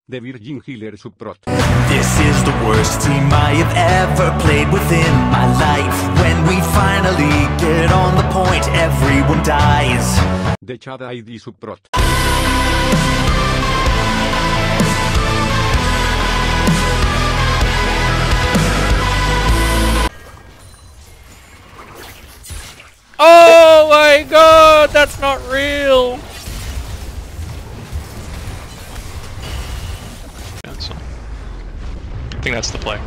The Virgin Healer Support. This is the worst team I have ever played within my life. When we finally get on the point, everyone dies. The Chad ID Support. Oh my god, that's not real! I think that's the play.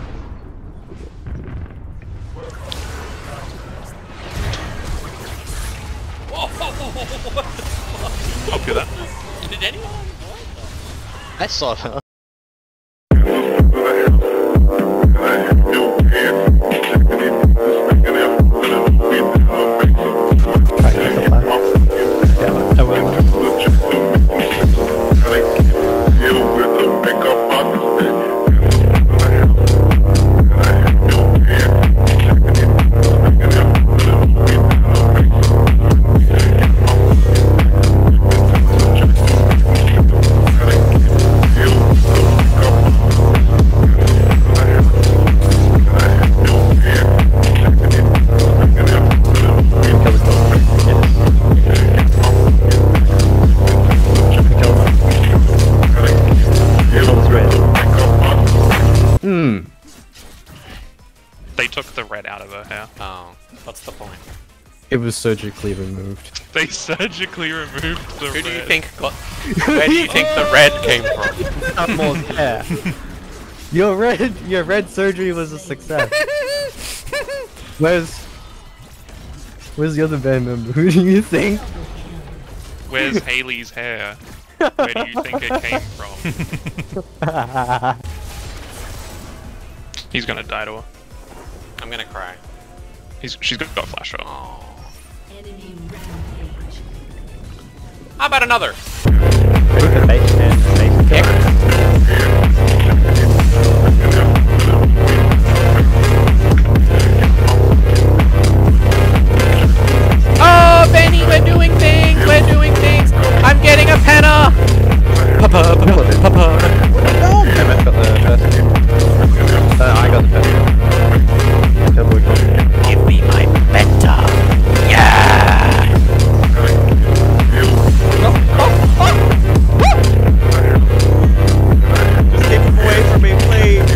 Whoa, what the fuck? I'll do that. Did anyone? I saw that. They took the red out of her hair. Oh, what's the point? It was surgically removed. They surgically removed the red. Who do you think got... Where do you think the red came from? More hair. Your red surgery was a success. Where's the other band member? Who do you think? Where's Haley's hair? Where do you think it came from? He's gonna die to her. I'm gonna cry. She's got a flash up. Oh. How about another? Ready for base man? Base kick. Oh, Benny, we're doing things! We're doing things! I'm getting a penna! Papa, papa, papa. Emmett got the first kick. I got the first kick. Give me my beta! Yeah! Just keep him away from me, please!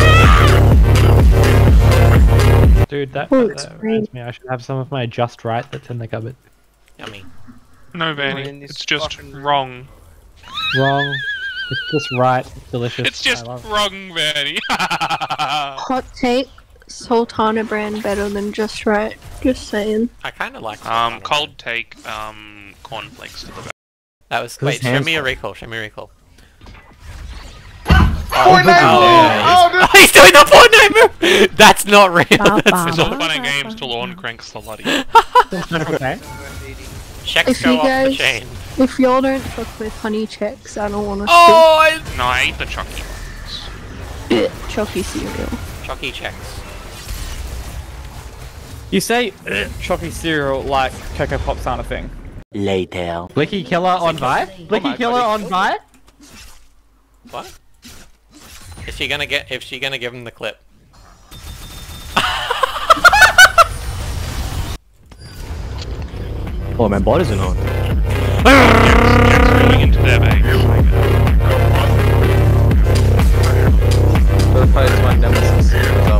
Dude, that reminds me, I should have some of my Just Right that's in the cupboard. Yummy. No, Vanny, it's just wrong. Wrong. It's just right. It's delicious. It's just wrong, Vanny. Hot take, Sultana brand better than Just Right. Just saying. I kinda like cold take, cornflakes to the back. That was... Wait, show me a recall, show me a recall. Oh, he's doing the Fortnite move! That's not real. It's all fun and games till Lorne cranks the Luddy. Okay. Checks If go you off the guys- chain. If y'all don't fuck with honey checks, I don't want to Oh, No, I ate the Chucky. Chucky cereal. Chucky checks. You say chalky cereal like Cocoa Pops aren't a thing. Later. Blicky Killer on Vibe? Blicky Killer on Vibe? What? Is she gonna give him the clip? Oh, my bot isn't on. Jack's going into their base. Third player's one nemesis as well.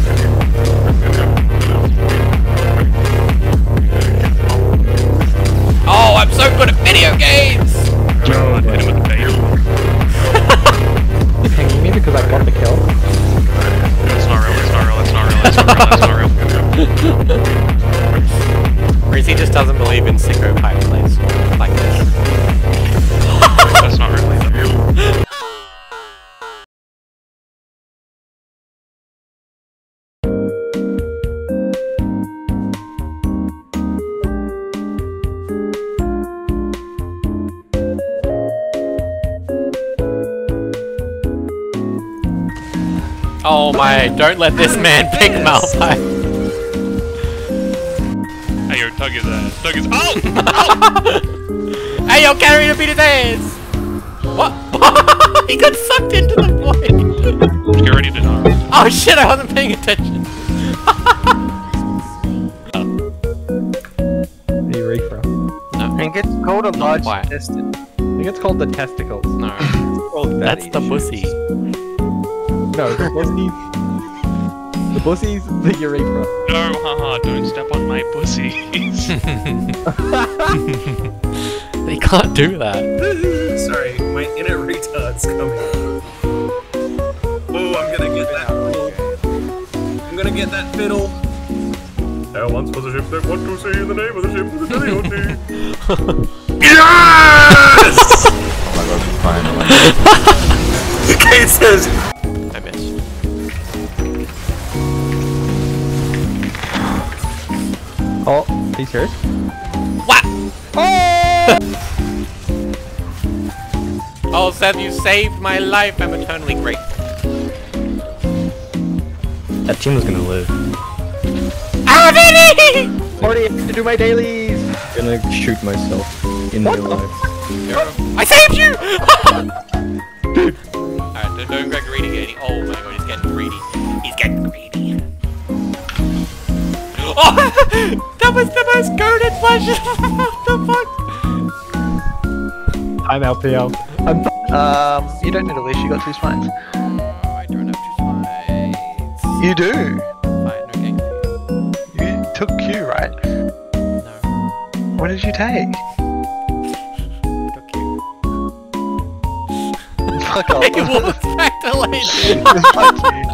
Oh, I'm so good at video games! God, hit him with the base. You're pinging me because I got the kill. That's not real, that's not real, that's not real, that's not real, that's not real. Or is he just doesn't believe in synchro pipe plays like this? That's not real either. Oh my, don't let this man pick Malphite. Hey, yo, Tug is Tug is. Oh! Hey, yo, carry to beat his ass! What? He got sucked Oh shit, I wasn't paying attention. Urethra. I think it's called a large quite. intestine. I think it's called the testicles. No. It's called That's daddy the issues. pussy. No, the pussy. The pussy's the urethra. No, haha, don't step on my pussies. You can't do that. Sorry, my inner retard's coming. Oh, I'm gonna get that fiddle. I'm gonna get that fiddle. There once was a ship that wanted to say the name of the ship with the Yes! Oh my god, finally. Kate says, I missed. Oh, he's here. What? Oh, Seth, you saved my life. I'm eternally grateful. That team was gonna live. Ah, Vinny! Morty, I have to do my dailies. I'm gonna shoot myself in real life. I saved you! Alright, don't get greedy, Katie. Oh my god, he's getting greedy. He's getting greedy. Oh! That was the most goaded flash! What the fuck? I'm LPL. You don't need a leash, you got 2 spines. Oh, I don't have to fight. You do! Fine, okay. You took Q, right? No. What did you take? Took you. Fuck off. He walks back to lane. Fuck you.